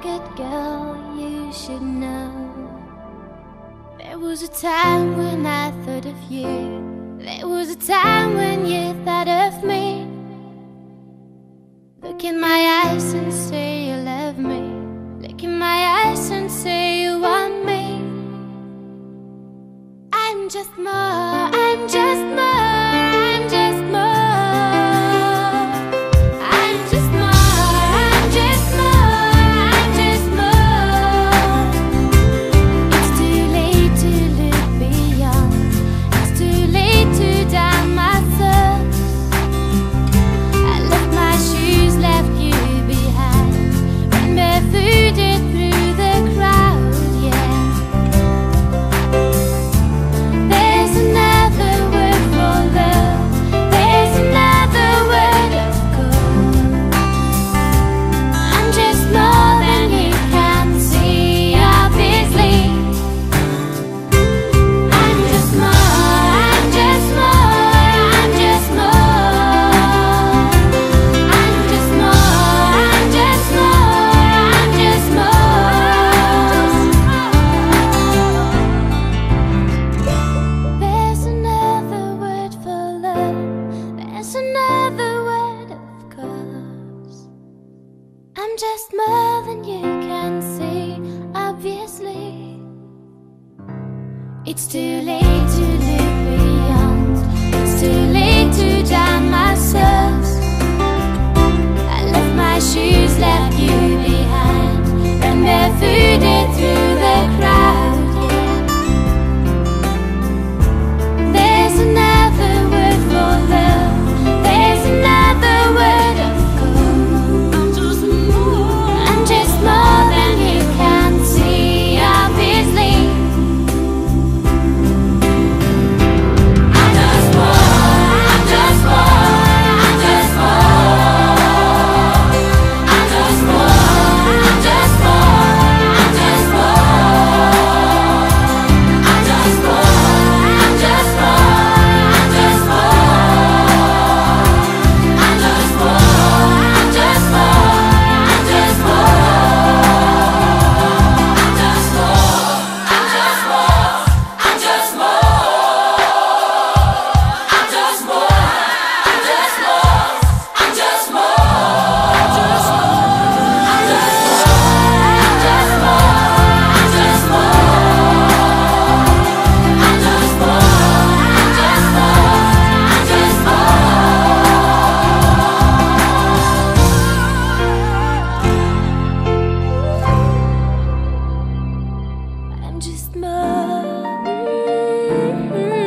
good girl, you should know. There was a time when I thought of you. There was a time when you thought of me. Look in my eyes and say you love me. Look in my eyes and say you want me. I'm just more, I'm just more, I'm just more. I'm just more, I'm just more, I'm just more. It's too late to look beyond. It's too late to down myself. I left my shoes, left you behind. Ran barefooted through the crowd, yeah. There's another word for love. There's another word of course. I'm just more than you can see, obviously. I'm just more, I'm just more, I'm just more. I'm just more, I'm just more, I'm just more. There's another word for love. There's another word of course. I'm just more than you can see, obviously. It's too late to look beyond. It's too late to down myself. I left my shoes, left you behind. Ran barefooted through the crowd, yeah. There's another word for love. There's another word of course. I'm just more than you can see, obviously. I'm just more, I'm just more, I'm just more. I'm just more, I'm just more, I'm just more. I'm just more, I'm just more, I'm just more. I'm just more, I'm just more, I'm just I'm just more.